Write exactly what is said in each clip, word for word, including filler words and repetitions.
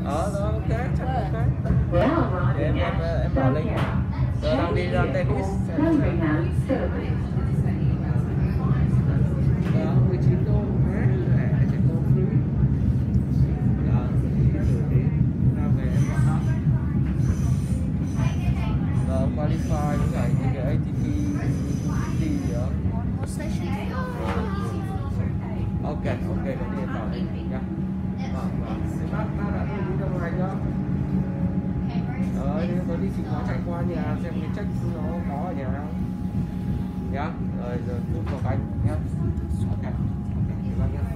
Ờ rồi ok, chắc ok. Để em em em bảo Linh. Giờ đang đi ra tennis. Đó, mười chín đô hết, rẻ chỉ có free. Đó, đi ra về em bảo nó. Rồi qualify với lại những cái a tê pê gì đó. Ok, ok, để đi em bảo Linh nha. Vâng, vâng. Bác, bác đã đi đồng hành không? Rồi, có đi chịu khó chạy qua nhà xem cái check nó có ở nhà không? Nhá, rồi giờ chút vào cánh nhá. Ok, ok, vâng nhá.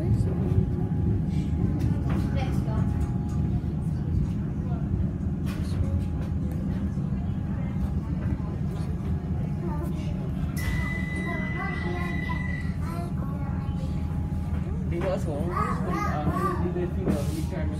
Đi nữa xuống, à, đi lên phi đường, đi xem.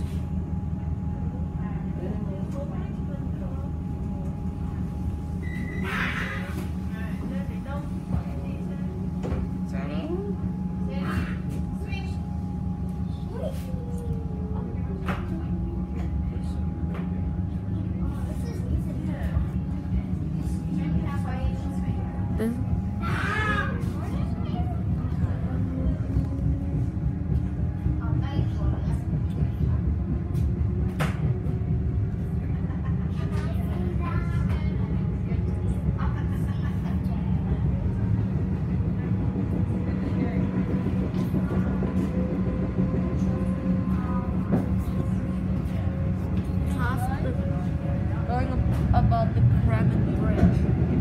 About the comeng bridge.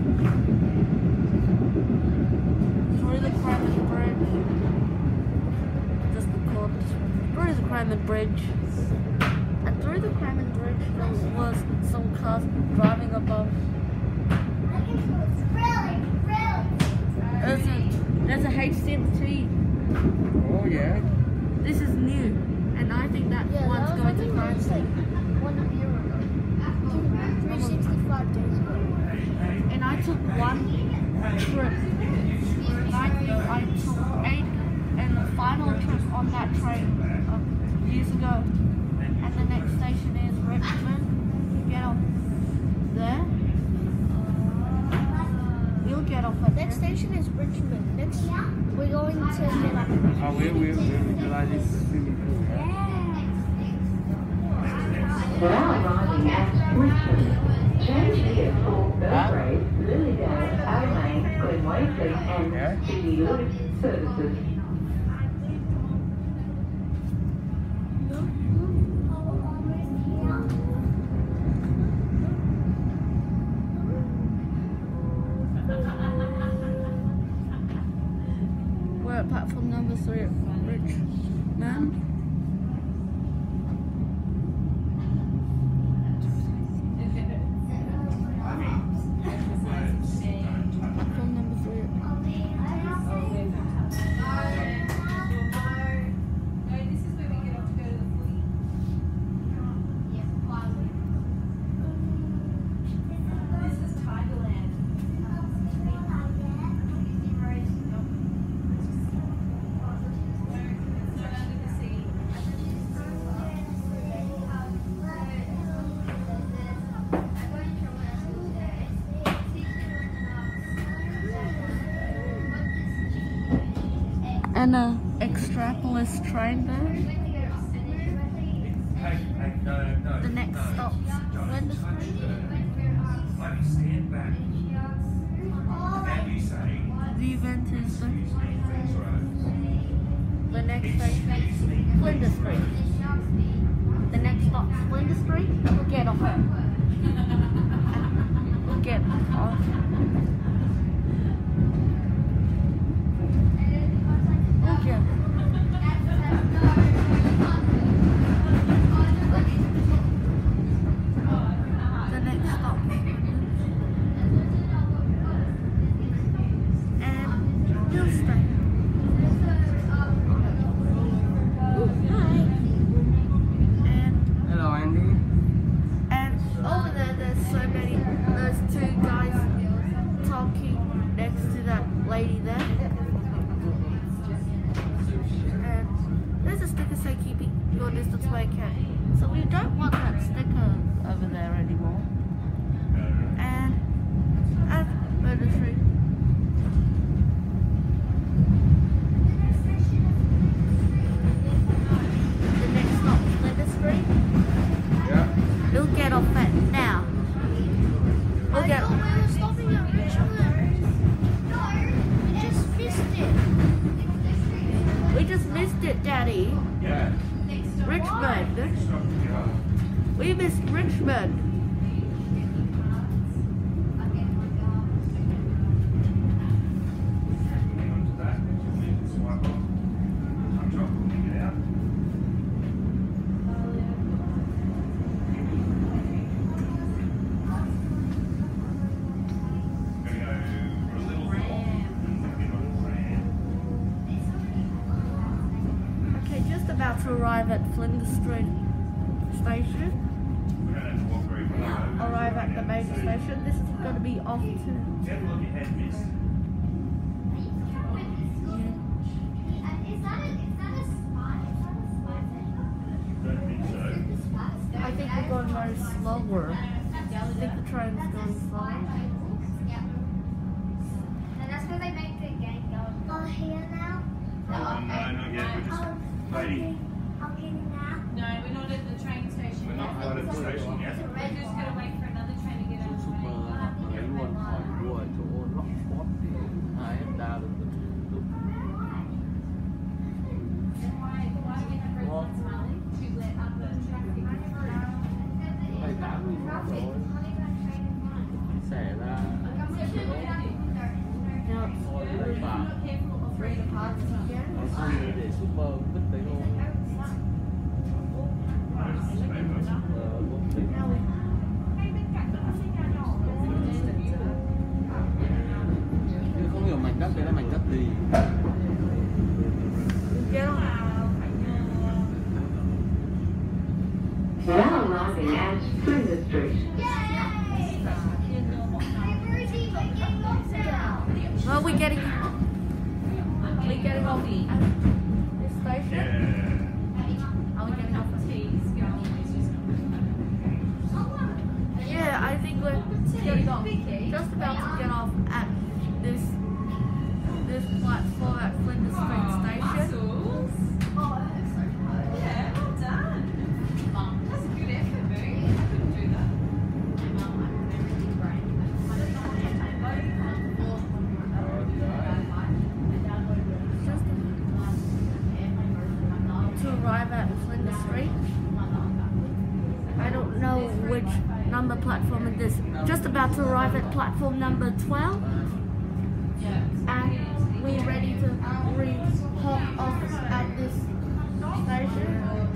Through the comeng bridge. Just called through the comeng bridge. And through the comeng bridge there was some cars driving above. There's a there's a H C M T. Oh yeah. This is new, and I think that yeah, one's that going to crash. Like one year ago. three hundred sixty-five days ago. And I took one trip. I think I took eight, and the final trip on that train uh, years ago. And the next station is Richmond. You get off there. You'll get off at Next there. station is Richmond. Next, we're going to Yarra. Oh, we we we utilize this swimming pool. Now arriving at Richmond. Change here for Belgrade, Lilydale, Comeng, Glenway and Yeah. City Loop services. We're at platform number three at Richmond. Platform number three. And a extrapolis train there. The next stop's Flinders. The event is the, the next station, Flinders Street. The next stop's Flinders Street. We'll get off it. We'll get off. Lady there, and there's a sticker say keep it single distance waycat. So we don't want that sticker over there anymore. And at Murder Street. The next stop, Flinders Street. Yeah. We'll get off at now. We'll I get. thought we were stopping at Richmond. No, we just missed it. We just missed it, Daddy. Yeah. Richmond. Yeah. We missed Richmond. Okay, just about to arrive at Flinders Street station. Arrive at the major station. This is going to be off to. I think we're going very slower. I think the train's going slower. That's where they make the game go. Oh, here now? Oh, no, not yet. We're just waiting. Okay, now? No, we're not at the train station. We're not out at the station yet. We're just going to wait for another train to get out of the Super way. nhảy luôn khỏi đua chỗ lock spot thì hai em đa được được được phải tám mươi phút rồi xẻ ra thôi lấy bà còn không thì để super vứt đấy luôn. Ờ, cũng thích. Nhưng không hiểu mảnh đất đấy là mảnh đất gì. Now arriving at Flinders Street. Well, we're getting. We're getting off at this station. Are we getting off at Yeah, I think we're getting off. Just about to get off at this this platform at Flinders Street station. Yeah, well done. That's a good effort, Boo. I couldn't do that. Just to arrive at Flinders Street. I don't know which number platform it is. Just about to arrive at platform number twelve. And we're ready to re-hop off at this station.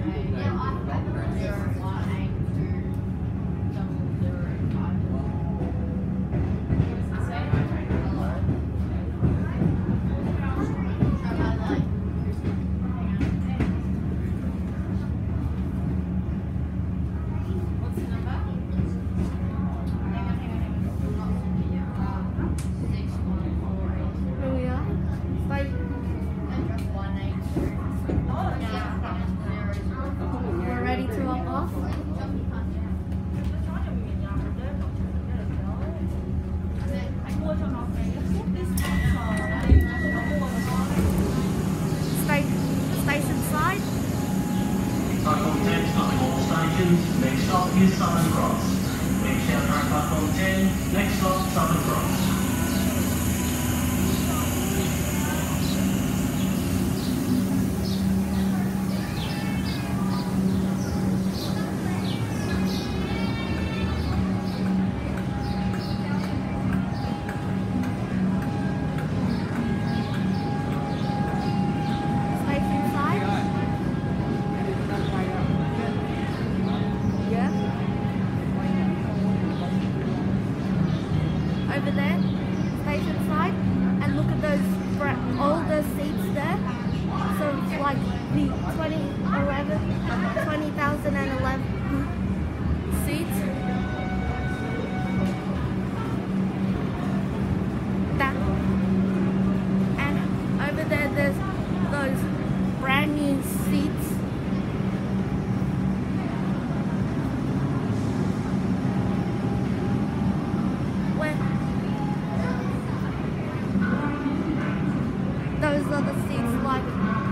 What's the number? Here we are. Station. We're ready to hop off. Station, station side. Platform ten, stopping all stations. Next stop is Southern Cross. Next down at platform ten, next stop Southern Cross. Station side. Yeah. Over there, station side, and look at those bra- older seats there. So it's like the twenty eleven, twenty thousand eleven seats. That. And over there, there's those brand new seats. are the seats like